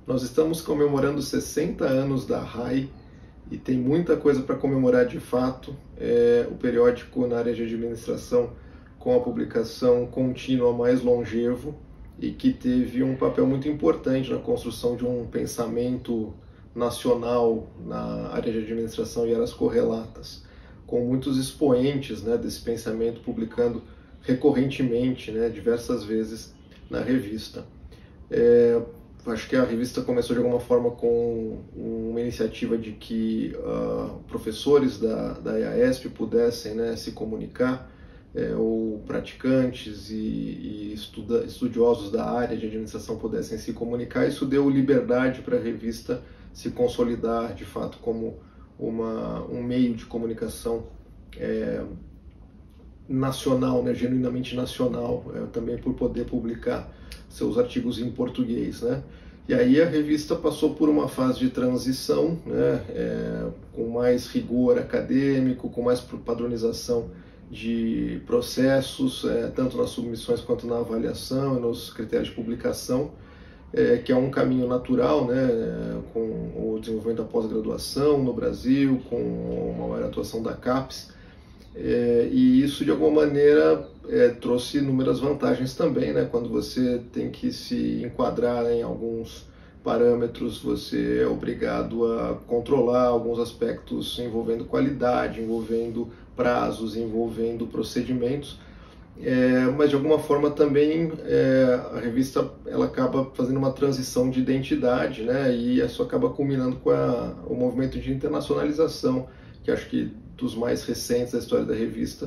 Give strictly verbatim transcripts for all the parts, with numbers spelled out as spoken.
Nós estamos comemorando sessenta anos da R A I e tem muita coisa para comemorar de fato. É o periódico na área de administração com a publicação contínua mais longevo e que teve um papel muito importante na construção de um pensamento nacional na área de administração e áreas correlatas, com muitos expoentes, né, desse pensamento publicando recorrentemente, né, diversas vezes na revista. É, acho que a revista começou de alguma forma com uma iniciativa de que uh, professores da, da E A E S P pudessem, né, se comunicar, é, ou praticantes e, e estuda, estudiosos da área de administração pudessem se comunicar. Isso deu liberdade para a revista se consolidar de fato como uma, um meio de comunicação é, nacional, né, genuinamente nacional, é, também por poder publicar seus artigos em português, né? E aí a revista passou por uma fase de transição, né, é, com mais rigor acadêmico, com mais padronização de processos, é, tanto nas submissões quanto na avaliação e nos critérios de publicação, é, que é um caminho natural, né, com o desenvolvimento da pós-graduação no Brasil, com uma maior atuação da CAPES. É, e isso de alguma maneira é, trouxe inúmeras vantagens também, né? Quando você tem que se enquadrar em alguns parâmetros, você é obrigado a controlar alguns aspectos envolvendo qualidade, envolvendo prazos, envolvendo procedimentos, é, mas de alguma forma também é, a revista ela acaba fazendo uma transição de identidade, né? E isso acaba culminando com a, o movimento de internacionalização, que acho que dos mais recentes da história da revista,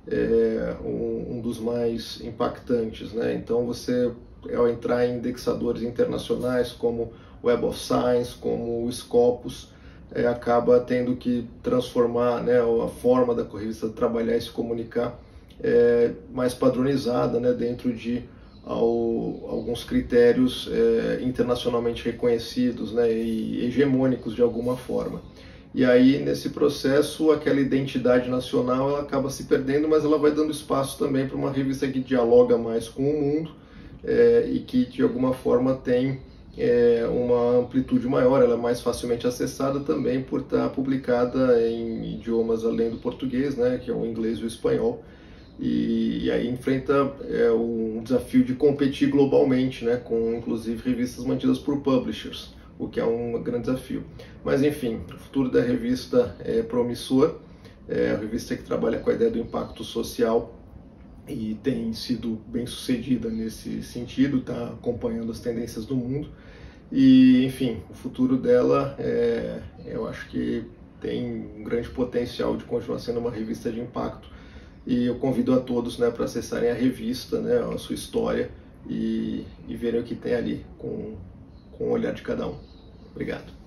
é um, um dos mais impactantes, né? Então você, ao entrar em indexadores internacionais como o Web of Science, como o Scopus, é, acaba tendo que transformar, né, a forma da revista trabalhar e se comunicar é, mais padronizada, né, dentro de ao, alguns critérios é, internacionalmente reconhecidos, né, e hegemônicos de alguma forma. E aí, nesse processo, aquela identidade nacional ela acaba se perdendo, mas ela vai dando espaço também para uma revista que dialoga mais com o mundo é, e que, de alguma forma, tem é, uma amplitude maior. Ela é mais facilmente acessada também por estar publicada em idiomas além do português, né, que é o inglês e o espanhol. E, e aí enfrenta é, um desafio de competir globalmente, né, com, inclusive, revistas mantidas por publishers, o que é um grande desafio. Mas enfim, o futuro da revista é promissor, é a revista que trabalha com a ideia do impacto social e tem sido bem sucedida nesse sentido, está acompanhando as tendências do mundo e, enfim, o futuro dela, é, eu acho que tem um grande potencial de continuar sendo uma revista de impacto e eu convido a todos, né, para acessarem a revista, né, a sua história e, e verem o que tem ali com com o olhar de cada um. Obrigado.